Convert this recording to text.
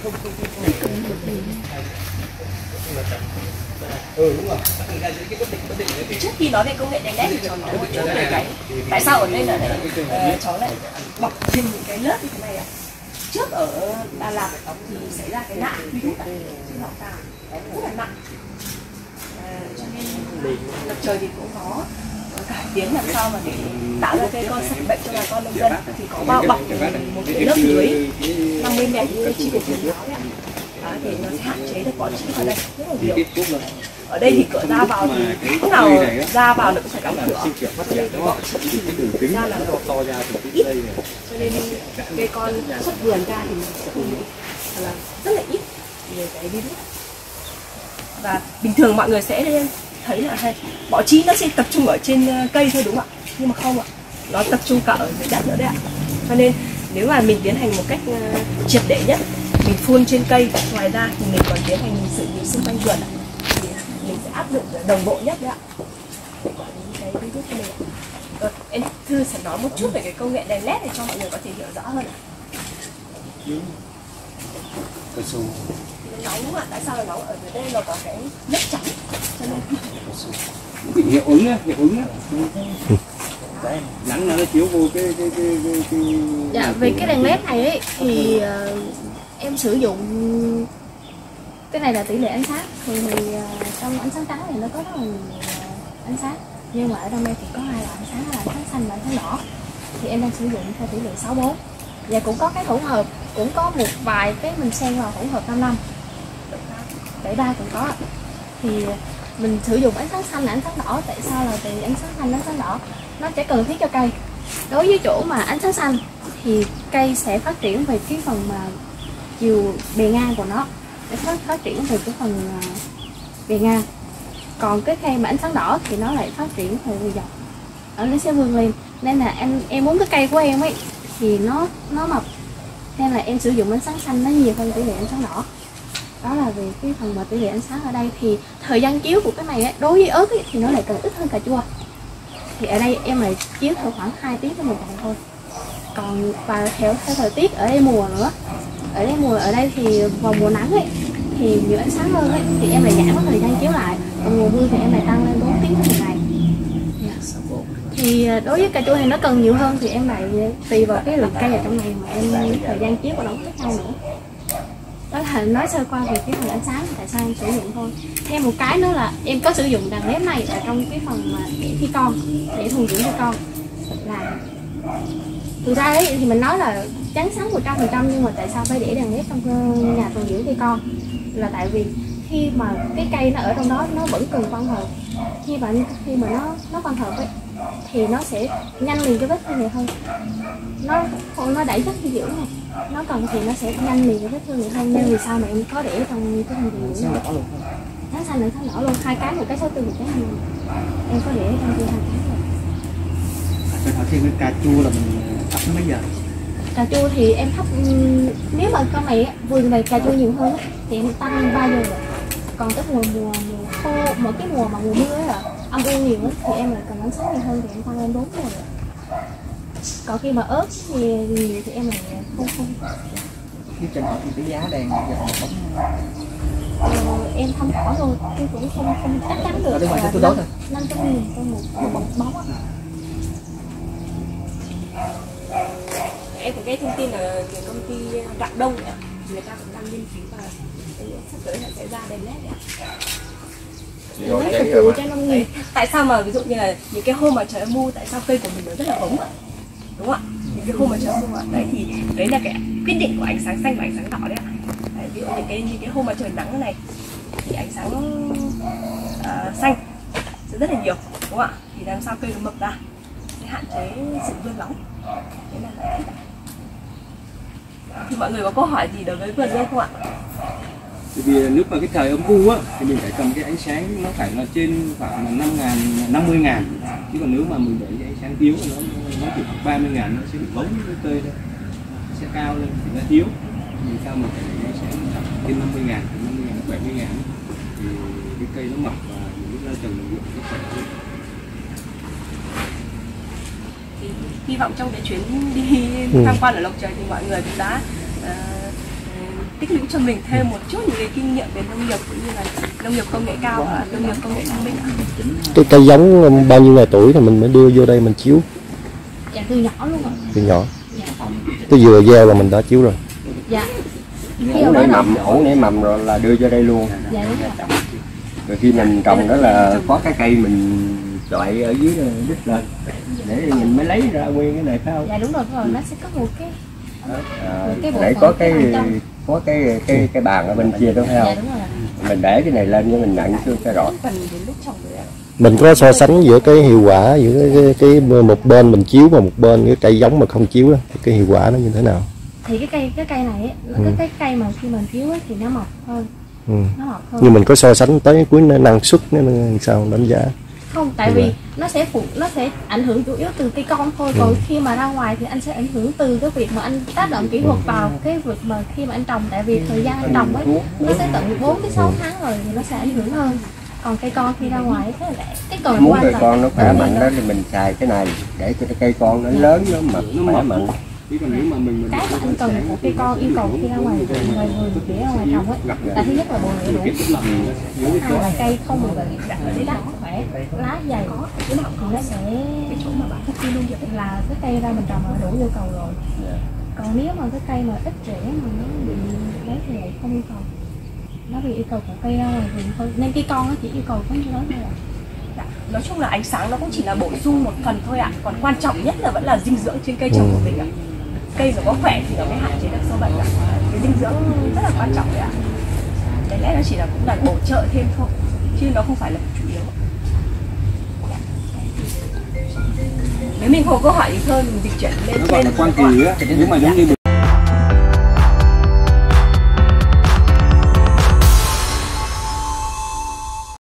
Đúng rồi. Trước khi nói về công nghệ đèn led thì cháu nói một chút về cái tại sao ở đây là cháu lại bọc trên những cái lớp như thế này ạ. Trước ở Đà Lạt thì xảy ra cái nạn virus trên họ tà rất là nặng, cho nên Lập Trời thì cũng có cải tiến làm sao mà để tạo ra cái con sạch bệnh cho bà con nông dân, thì có bao bọc một cái lớp lưới 50 mét như chi cục truyền nói ạ. Thì nó sẽ hạn chế được bọ trĩ vào đây rất là nhiều. Ở đây thì cửa ra vào thì lúc nào ra vào nó cũng phải đóng cửa, cho nên cái bọ trĩ thì ra là to ra ít, cho nên cây con xuất vườn ra thì là rất là ít về cái virus. Và bình thường mọi người sẽ thấy là bọ trĩ nó sẽ tập trung ở trên cây thôi đúng không ạ? Nhưng mà không ạ, nó tập trung cả ở dưới đất nữa đấy ạ. Cho nên nếu mà mình tiến hành một cách triệt để nhất, mình phun trên cây, ngoài ra thì mình còn tiến hành xử lý xung quanh vườn, thì mình sẽ áp dụng đồng bộ nhất đấy ạ để quản lý cái virus của mình ạ. Rồi, em Thư sẽ nói một chút về cái công nghệ đèn led để cho mọi người có thể hiểu rõ hơn ạ. Nó nóng đúng không ạ? Tại sao là nóng? Ở dưới đây nó có cái lớp trắng cho nên hiệu ứng á, nắng nó chiếu vô cái dạ, về cái đèn led này ấy, thì em sử dụng cái này là tỷ lệ ánh sáng. Thường thì trong ánh sáng trắng thì nó có rất là nhiều ánh sáng, nhưng mà ở trong đây thì có hai loại ánh sáng là ánh sáng xanh và ánh sáng đỏ, thì em đang sử dụng theo tỷ lệ 6:4. Và cũng có cái hỗn hợp, cũng có một vài cái mình xen vào hỗn hợp 55 73 cũng có. Thì mình sử dụng ánh sáng xanh là ánh sáng đỏ. Tại sao là vì ánh sáng xanh, ánh sáng đỏ nó sẽ cần thiết cho cây. Đối với chỗ mà ánh sáng xanh thì cây sẽ phát triển về cái phần mà chiều bề ngang của nó, để phát triển về cái phần bề ngang. Còn cái cây mà ánh sáng đỏ thì nó lại phát triển theo bề dọc, nó sẽ vươn lên. Nên là em muốn cái cây của em ấy thì nó mập, nên là em sử dụng ánh sáng xanh nó nhiều hơn tỷ lệ ánh sáng đỏ. Đó là về cái phần mà tỷ lệ ánh sáng ở đây. Thì thời gian chiếu của cái này ấy, đối với ớt ấy, thì nó lại cần ít hơn cà chua. Thì ở đây em lại chiếu theo khoảng 2 tiếng cho một vòng thôi. Còn và theo thời tiết ở đây mùa nữa, ở đây thì vào mùa nắng ấy thì nhiều ánh sáng hơn ấy, thì em lại giảm cái thời gian chiếu lại. Còn mùa mưa thì em lại tăng lên 4 tiếng một ngày. Thì đối với cà chua thì nó cần nhiều hơn, thì em lại tùy vào cái lượng cây ở trong này mà em thời gian chiếu của nó khác nhau nữa. Đó là nói sơ qua về cái phần ánh sáng tại sao em sử dụng thôi. Thêm một cái nữa là em có sử dụng đèn led này ở trong cái phần mà để thi con, để thuần dưỡng thi con. Là thực ra ấy thì mình nói là chắn sáng 100%, nhưng mà tại sao phải để đèn led trong nhà thuần dưỡng thi con? Là tại vì khi mà cái cây nó ở trong đó nó vẫn cần quang hợp. Khi mà nó quang hợp ấy thì nó sẽ nhanh liền cái vết thương này hơn. Nó đẩy chất dinh dưỡng này, nó cần thì nó sẽ nhanh liền cái vết thương này hơn. Nên vì sao mà em có để trong cái phần dinh dưỡng này. Tháng xanh và tháng đỏ luôn, hai cái, một cái 64, một cái 20. Em có để trong kia 2 cái rồi. Tôi hỏi thêm cái cà chua là mình thắp mấy giờ? Cà chua thì em thắp, nếu mà con này vườn này cà chua nhiều hơn thì em tăng lên 3 giờ rồi. Còn cái mùa khô, một cái mùa mà mùa mưa ấy âm u nhiều thì em lại cần ánh sáng nhiều hơn, thì em tăng lên 4 giờ rồi. Còn khi mà ớt thì nhiều thì em lại không. Cái trên họ thì cái giá đèn giờ em thăm hỏi rồi, em cũng không chắc chắn được. Ở ngoài tôi đó thôi. 500.000 cho một bóng á. em có nghe thông tin là cái công ty Rạng Đông ạ, người ta cũng đang nghiên cứu và sắp tới là sẽ ra đèn led ạ. Phục vụ cho nông nghiệp. Tại sao mà ví dụ như là những cái hôm mà trời âm u, tại sao cây của mình nó rất là ống ạ, đúng không ạ? Những cái hôm mà trời âm u ạ, đấy thì đấy là cái quyết định của ánh sáng xanh và ánh sáng đỏ đấy ạ. Đấy, ví dụ những cái hôm mà trời nắng này thì ánh sáng xanh sẽ rất là nhiều, đúng không ạ? Thì làm sao cây nó mập ra, sẽ hạn chế sự vươn nóng. Thế là giải thích ạ. Thì mọi người có câu hỏi gì đối với vườn dưa không ạ? Vì nếu mà cái thời âm u á thì mình phải cầm cái ánh sáng nó phải là trên khoảng 50.000, chứ còn nếu mà mình để cái ánh sáng yếu nó chỉ khoảng 30.000 nó sẽ bị bóng cái cây thôi, sẽ cao lên thì nó thiếu. Vì sao mà phải để ánh sáng trên 50.000, từ 50.000 đến 70.000 thì cái cây nó mập và những cái trồng được nó khỏe hơn. Hy vọng trong cái chuyến đi tham quan ở Lộc Trời thì mọi người cũng đã tích lũy cho mình thêm một chút những cái kinh nghiệm về nông nghiệp cũng như là nông nghiệp công nghệ cao và nông nghiệp công nghệ thông minh ạ. Cái cây giống bao nhiêu ngày tuổi thì mình mới đưa vô đây mình chiếu? Dạ từ nhỏ luôn rồi. Từ nhỏ. Dạ. Cái vừa gieo là mình đã chiếu rồi. Dạ. Ủ nảy mầm rồi là đưa cho đây luôn. Dạ đúng rồi. Rồi khi mình trồng đó là có cái cây mình chọi ở dưới đít lên để mình mới lấy ra nguyên cái này phải không? Dạ đúng rồi, nó sẽ có một cái để có cái bàn ở bên kia đó phải không? Dạ đúng rồi. Mình để cái này lên cho mình nhận cho rõ. Mình có so sánh giữa cái hiệu quả giữa cái một bên mình chiếu và một bên cái cây giống mà không chiếu đó, thì cái hiệu quả nó như thế nào? Thì cái cây này ấy, cái cây mà khi mình chiếu ấy, thì nó mọc hơn. Nó mọc hơn. Nhưng mình có so sánh tới cuối năng suất nó sao đánh giá? Không, tại vì nó sẽ ảnh hưởng chủ yếu từ cây con thôi, còn khi mà ra ngoài thì anh sẽ ảnh hưởng từ cái việc mà anh tác động kỹ thuật vào cái việc mà khi mà anh trồng, tại vì thời gian anh trồng ấy nó sẽ tận 4 đến 6 tháng rồi thì nó sẽ ảnh hưởng hơn. Còn cây con khi ra ngoài thế là cái cần muốn cây con nó khỏe mạnh đó thì mình xài cái này để cho cái cây con nó lớn nó mập nó khỏe mạnh. Cái mà anh cần của cây con yêu cầu khi ra ngoài người để ra ngoài trồng ấy là thứ nhất là bồi đủ, hai là cây không bị bệnh, để đất khỏe, lá dày có thì nó sẽ cái chỗ mà bạn thích nông nghiệp là cái cây ra mình trồng là đủ yêu cầu rồi. Còn nếu mà cái cây mà ít rễ mà nó bị lấy thì lại không yêu cầu, nó bị yêu cầu của cây ra ngoài vườn thôi, nên cây con nó chỉ yêu cầu có như đó thôi. Nói chung là ánh sáng nó cũng chỉ là bổ sung một phần thôi ạ, còn quan trọng nhất là vẫn là dinh dưỡng trên cây trồng của mình ạ. Cây nó có khỏe thì nó mới hạn chế được sâu bệnh ạ. Cái dinh dưỡng rất là quan trọng đấy ạ. Cái lẽ nó chỉ là cũng là bổ trợ thêm thôi, chứ nó không phải là chủ yếu. Nếu mình không có hỏi gì hơn mình dịch chuyển lên trên quan kỳ á, nhưng mà giống như